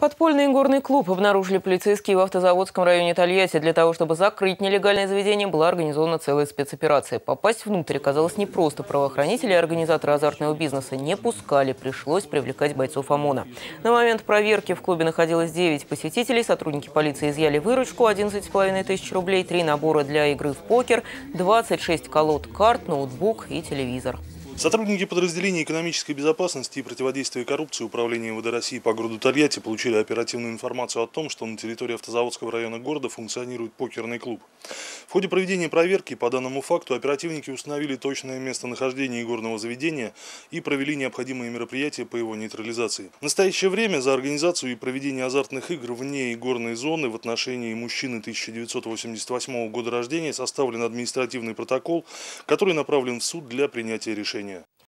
Подпольный игорный клуб обнаружили полицейские в Автозаводском районе Тольятти. Для того, чтобы закрыть нелегальное заведение, была организована целая спецоперация. Попасть внутрь оказалось непросто. Правоохранители и организаторы азартного бизнеса не пускали. Пришлось привлекать бойцов ОМОНа. На момент проверки в клубе находилось 9 посетителей. Сотрудники полиции изъяли выручку – 11,5 тысяч рублей, 3 набора для игры в покер, 26 колод карт, ноутбук и телевизор. Сотрудники подразделения экономической безопасности и противодействия коррупции Управления МВД России по городу Тольятти получили оперативную информацию о том, что на территории Автозаводского района города функционирует покерный клуб. В ходе проведения проверки по данному факту оперативники установили точное местонахождение игорного заведения и провели необходимые мероприятия по его нейтрализации. В настоящее время за организацию и проведение азартных игр вне игорной зоны в отношении мужчины 1988 года рождения составлен административный протокол, который направлен в суд для принятия решения.